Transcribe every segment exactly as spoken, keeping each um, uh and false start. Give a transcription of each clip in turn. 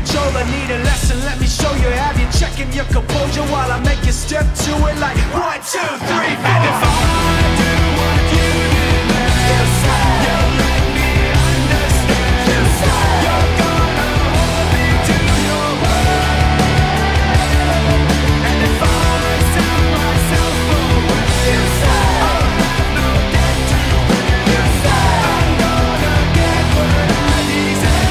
control. I need a lesson, let me show you. Have you checking your composure while I make you step to it like one, two, three, four. And if I do what you demand, you say you'll let me understand. You say you're gonna hold me to your word. And if I sell myself away, you say I'll have no debt to pay. You say I'm gonna get what I deserve.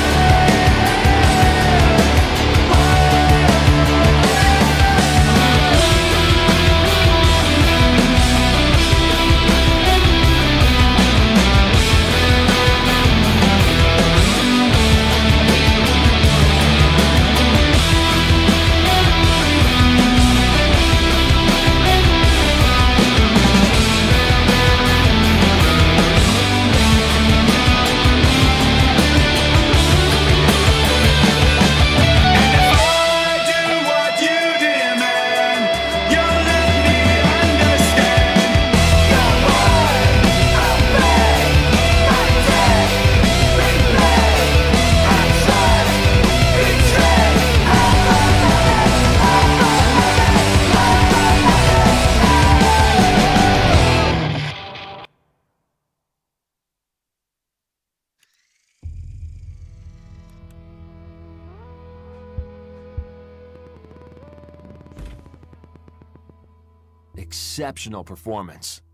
Exceptional performance.